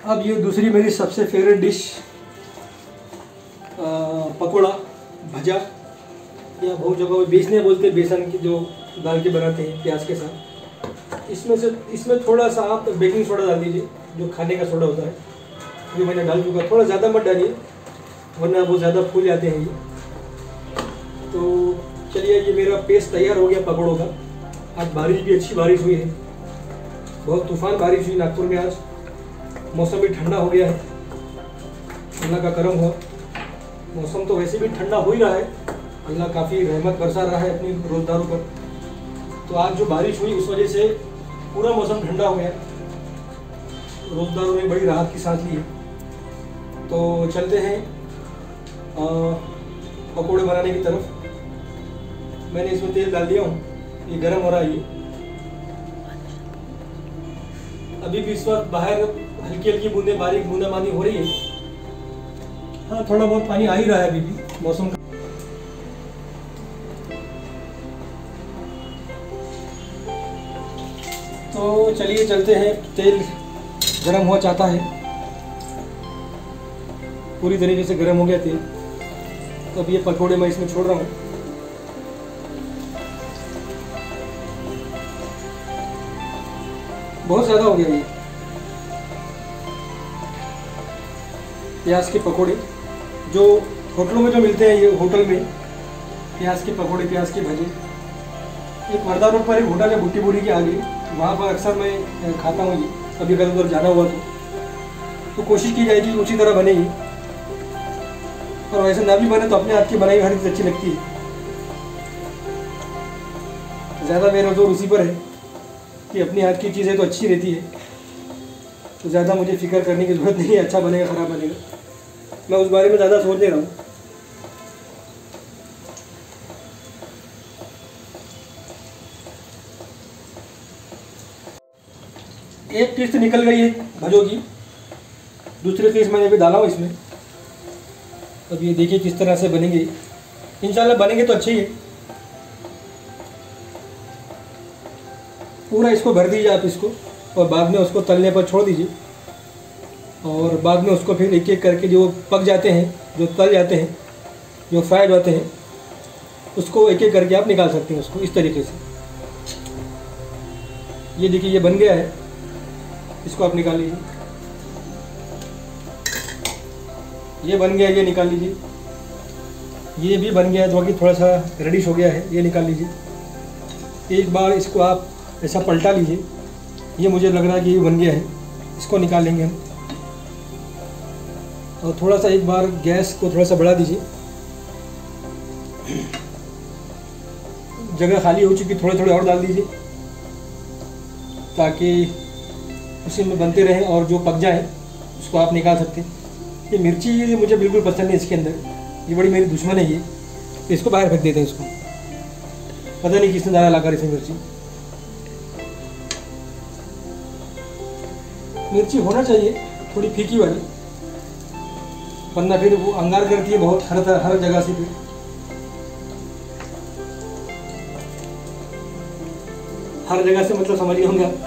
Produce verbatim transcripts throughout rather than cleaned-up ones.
अब ये दूसरी मेरी सबसे फेवरेट डिश पकोड़ा भजा, या बहुत जगह बेचने बोलते हैं, बेसन की जो डाल के बनाते हैं प्याज के साथ। इसमें से इसमें थोड़ा सा आप बेकिंग सोडा डाल दीजिए, जो खाने का सोडा होता है, ये मैंने डाल चुका। थोड़ा ज़्यादा मत डालिए वरना वो ज़्यादा फूल जाते हैं ये। तो चलिए, ये मेरा पेस्ट तैयार हो गया पकौड़ों का। आज बारिश भी अच्छी बारिश हुई है, बहुत तूफान बारिश हुई नागपुर में आज। मौसम भी ठंडा हो गया है, अल्लाह का करम हुआ। मौसम तो वैसे भी ठंडा हो ही रहा है, अल्लाह काफ़ी रहमत बरसा रहा है अपनी रोज़दारों पर। तो आज जो बारिश हुई उस वजह से पूरा मौसम ठंडा हो गया, रोज़दारों ने बड़ी राहत की सांस ली है। तो चलते हैं पकौड़े बनाने की तरफ। मैंने इसमें तेल डाल दिया हूँ, ये गर्म हो रहा है। ये अभी भी इस वक्त बाहर हल्की हल्की बूंदे बारीक बूंदाबांदी हो रही है। हाँ, थोड़ा बहुत पानी आ ही रहा है अभी भी मौसम का। तो चलिए चलते हैं, तेल गरम हुआ चाहता है, पूरी तरीके से गरम हो गया तेल। तो अब ये पकौड़े मैं इसमें छोड़ रहा हूँ। बहुत ज़्यादा हो गया ये प्याज के पकोड़े, जो होटलों में जो मिलते हैं, ये होटल में प्याज के पकोड़े, प्याज के भजे। एक वर्धा रोड पर एक होटल है बुट्टी बुरी की आगे, वहाँ पर अक्सर मैं खाता हूँ ये। कभी कभी उधर जाना हुआ तो तो कोशिश की जाएगी उसी तरह बनेगी, और वैसे ना भी बने तो अपने हाथ की बनाई हर चीज़ अच्छी लगती है। ज़्यादा मेरा जोर उसी पर है कि अपने हाथ की चीज़ें तो अच्छी रहती है, तो ज़्यादा मुझे फिक्र करने की ज़रूरत नहीं है अच्छा बनेगा ख़राब बनेगा, मैं उस बारे में ज़्यादा सोच नहीं रहा हूँ। एक पीस तो निकल गई है भजों की, दूसरी पीस मैंने अभी डाला हूँ इसमें। अब ये देखिए किस तरह से बनेंगे, इंशाल्लाह बनेंगे तो अच्छे ही है। पूरा इसको भर दीजिए आप इसको, और बाद में उसको तलने पर छोड़ दीजिए, और बाद में उसको फिर एक एक करके जो पक जाते हैं, जो तल जाते हैं, जो फ्राइड होते हैं, उसको एक एक करके आप निकाल सकते हैं उसको इस तरीके से। ये देखिए ये बन गया है, इसको आप निकाल लीजिए। ये बन गया, ये निकाल लीजिए। ये भी बन गया, जो कि थोड़ा सा रेडिश हो गया है, ये निकाल लीजिए। एक बार इसको आप ऐसा पलटा लीजिए, ये मुझे लग रहा है कि ये बन गया है, इसको निकाल लेंगे हम। और थोड़ा सा एक बार गैस को थोड़ा सा बढ़ा दीजिए, जगह खाली हो चुकी, थोड़े थोड़े और डाल दीजिए ताकि उसी में बनते रहें, और जो पक जाए उसको आप निकाल सकते हैं। ये मिर्ची ये मुझे बिल्कुल पसंद नहीं इसके अंदर, ये बड़ी मेरी दुश्मन है ये, तो इसको बाहर फेंक देते हैं। इसको पता नहीं किसने डाला लाकर इसे मिर्ची। मिर्ची होना चाहिए थोड़ी फीकी वाली, वरना फिर वो अंगार करती है बहुत हर तरह हर जगह से। फिर हर जगह से मतलब समझ होंगे आप।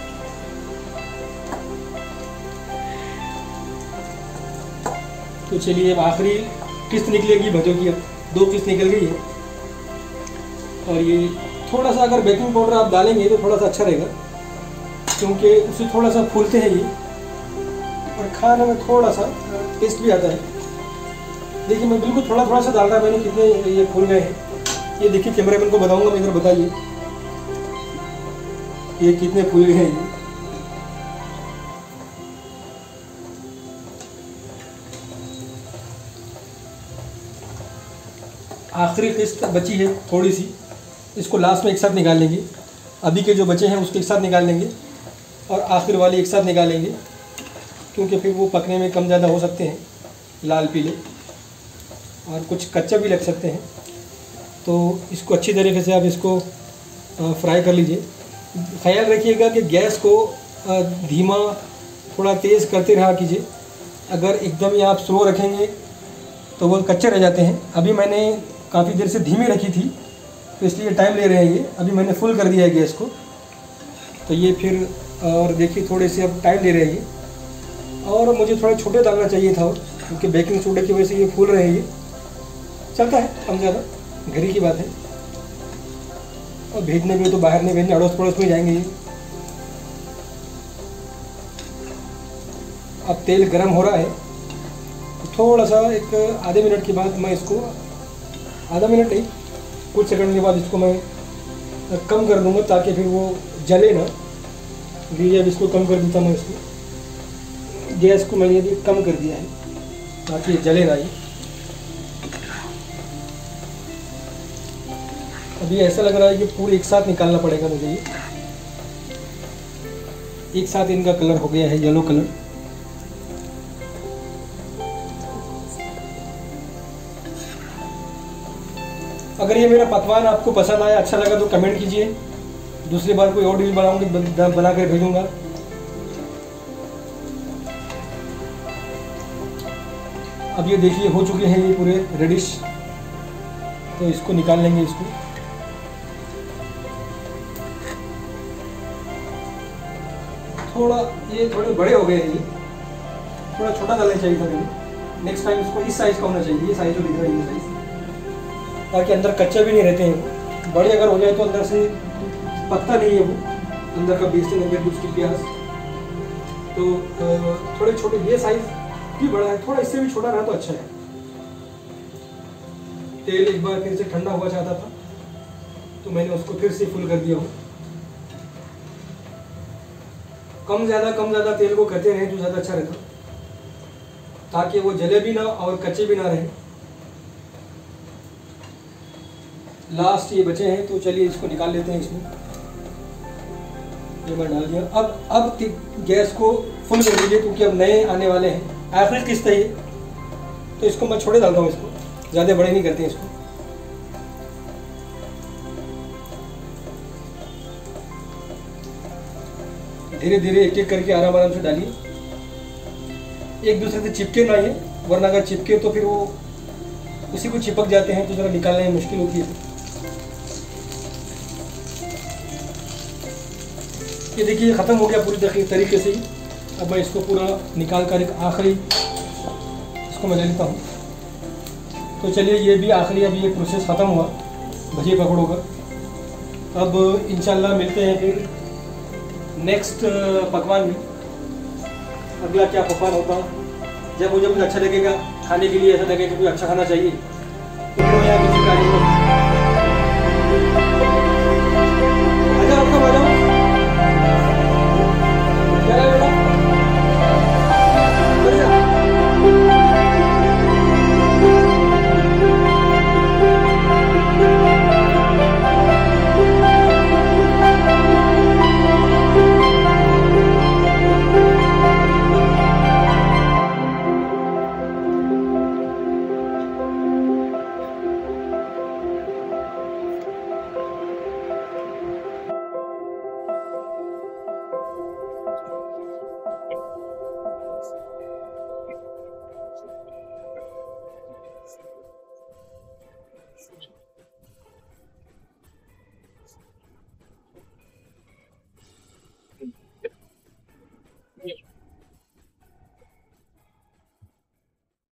तो चलिए अब आखिरी किस्त निकलेगी भजों की, अब दो किस्त निकल गई है। और ये थोड़ा सा अगर बेकिंग पाउडर आप डालेंगे तो थोड़ा सा अच्छा रहेगा, क्योंकि उससे थोड़ा सा फूलते हैं ये, और खाने में थोड़ा सा टेस्ट भी आता है। देखिए मैं बिल्कुल थोड़ा थोड़ा सा डाल रहा, मैंने कितने ये फूल गए हैं। ये देखिए कैमरामैन को बताऊंगा मैं, इधर बताइए ये कितने फूल गए हैं। ये आखिरी किस्त बची है थोड़ी सी, इसको लास्ट में एक साथ निकाल लेंगे। अभी के जो बचे हैं उसको एक साथ निकाल लेंगे, और आखिर वाली एक साथ निकाल लेंगे, क्योंकि फिर वो पकने में कम ज़्यादा हो सकते हैं, लाल पीले, और कुछ कच्चा भी लग सकते हैं। तो इसको अच्छी तरीके से आप इसको फ्राई कर लीजिए। ख्याल रखिएगा कि गैस को धीमा थोड़ा तेज़ करते रहा कीजिए, अगर एकदम ही आप स्लो रखेंगे तो वो कच्चे रह जाते हैं। अभी मैंने काफ़ी देर से धीमी रखी थी, तो इसलिए टाइम ले रहे हैं ये। अभी मैंने फुल कर दिया है गैस को, तो ये फिर और देखिए थोड़े से अब टाइम ले रहे हैं ये। और मुझे थोड़ा छोटे डालना चाहिए था, और क्योंकि बेकिंग सोडा की वजह से ये फूल रहे हैं। ये चलता है कम ज़्यादा, घर ही की बात है। और भेजने भी तो बाहर नहीं भेजने, अड़ोस पड़ोस में जाएंगे ये। अब तेल गरम हो रहा है, थोड़ा सा एक आधे मिनट के बाद मैं इसको, आधा मिनट नहीं कुछ सेकंड के बाद इसको मैं कम कर दूंगा ताकि फिर वो जले ना। लीजिए अब इसको कम कर देता मैं, इसको गैस को मैंने ये कम कर दिया है ताकि ये जले ना। ये अभी ऐसा लग रहा है कि पूरे एक साथ निकालना पड़ेगा मुझे। ये एक साथ इनका कलर हो गया है, येलो कलर। अगर ये मेरा पकवान आपको पसंद आया, अच्छा लगा तो कमेंट कीजिए। दूसरी बार कोई और डिश बनाऊंगी, बना कर भेजूंगा। अब ये देखिए हो चुके हैं ये पूरे रेडिश, तो इसको निकाल लेंगे। इसको थोड़ा, ये थोड़े बड़े हो गए हैं, ये थोड़ा छोटा डालना चाहिए था मुझे। नेक्स्ट टाइम इसको इस साइज़ का होना चाहिए, ये साइज़ जो दिख रहा है ये साइज़, ताकि अंदर कच्चे भी नहीं रहते हैं। बड़े अगर हो जाए तो अंदर से पकता नहीं है वो, अंदर का बीज से अंदर उसकी प्याज। तो थोड़े छोटे, ये साइज़ भी बड़ा है, थोड़ा इससे भी छोटा रहा तो अच्छा है। तेल एक बार फिर से ठंडा हुआ चाहता था तो मैंने उसको फिर से फुल कर दिया हूँ। कम ज़्यादा कम ज़्यादा तेल को करते रहें तो ज़्यादा अच्छा रहता, ताकि वो जले भी ना और कच्चे भी ना रहे। लास्ट ये बचे हैं, तो चलिए इसको निकाल लेते हैं। इसमें ये मैं डाल दिया। अब अब गैस को फुल कर दीजिए, क्योंकि अब नए आने वाले हैं। आखिरी किस्त है ये, तो इसको मैं छोटे डालता हूँ, इसको ज़्यादा बड़े नहीं करते हैं इसको। धीरे धीरे एक एक करके आराम आराम से डालिए, एक दूसरे से चिपके ना ये, वरना अगर चिपके तो फिर वो उसी को चिपक जाते हैं, तो ज़रा निकालने में मुश्किल होती है। ये देखिए ख़त्म हो गया पूरी तरीके से ही। अब मैं इसको पूरा निकाल कर एक आखिरी इसको मैं ले लेता हूँ। तो चलिए ये भी आखिरी, अभी ये प्रोसेस ख़त्म हुआ भजिए पकड़ों का। अब इंशाल्लाह मिलते हैं फिर नेक्स्ट पकवान में। अगला क्या पकवान होता है, जब मुझे कुछ अच्छा लगेगा खाने के लिए, ऐसा लगेगा कि कुछ अच्छा खाना चाहिए, तो मैं यहाँ किसी